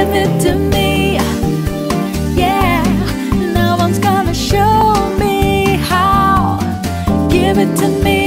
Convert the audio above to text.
give it to me. Yeah, no one's gonna show me how. Give it to me.